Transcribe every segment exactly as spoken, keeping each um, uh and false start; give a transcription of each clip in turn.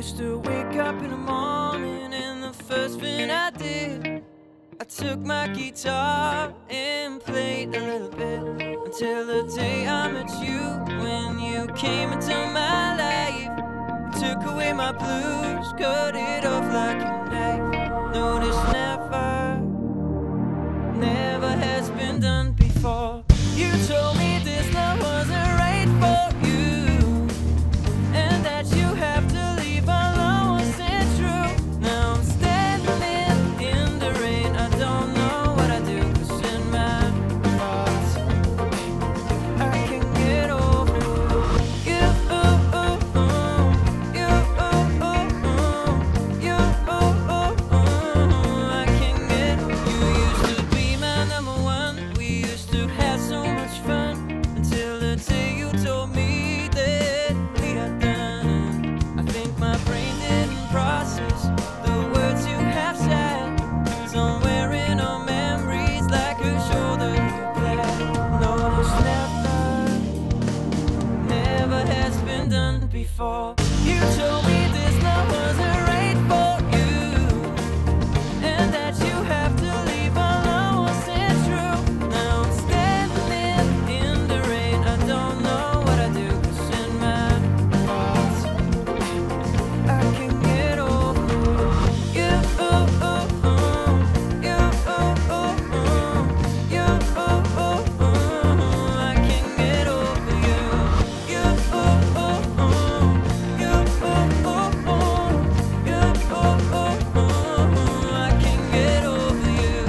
used to wake up in the morning and the first thing I did, I took my guitar and played a little bit until the day I met you. When you came into my life, took away my blues, cut it off like a knife. No, this never, never has been done before. You told me this love wasn't right for you, and that you have to leave alone wasn't true. Now I'm standing in the rain, I don't know what I do, 'cause in my thoughts I can get over you. You, you, you, I can get over you. Used to be my number one, we used to have so much fun, until the day you told me that we are done. I think my brain didn't process the words you have said. Somewhere in our memories, like a shoulder you bled. No, this never, never has been done before. You told me this love wasn't right for you, and that you have to leave alone wasn't true. Now I'm standing in the rain, I don't know what I do, 'cause in my thoughts I can get over you. You, you, you, I can get over you. You, you, you, I can get over you.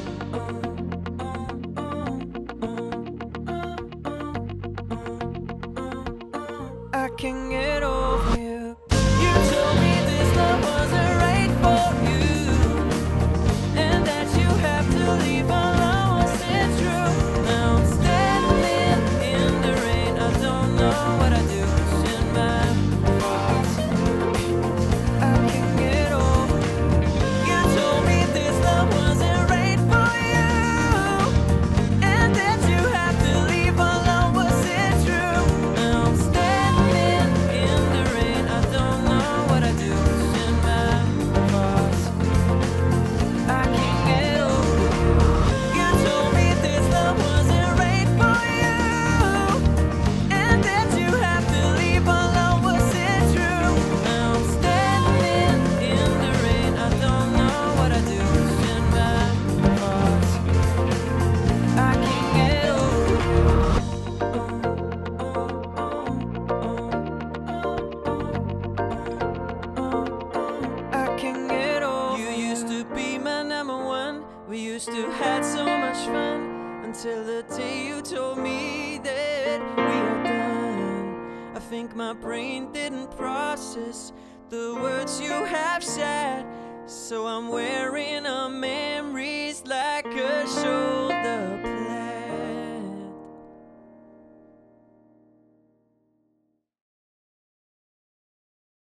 I can get over you. You told me this love wasn't right for you, and that you have to leave alone wasn't true. Now I'm standing in the rain, I don't know what I do, 'cause in my thoughts I can get over you. You told me this love wasn't right for you, and that you have to leave alone wasn't true. Now I'm standing in the rain, I don't know what I do, 'cause in my thoughts I can get over you. You told me this love wasn't right for you, and that you have to leave alone wasn't true. Now I'm standing in the rain, I don't know what I do, 'cause in my thoughts I can get over you. I can get over you. Used to be my number one, we used to have so much fun, until the day you told me that we are done. I think my brain didn't process the words you have said, so I'm wearing a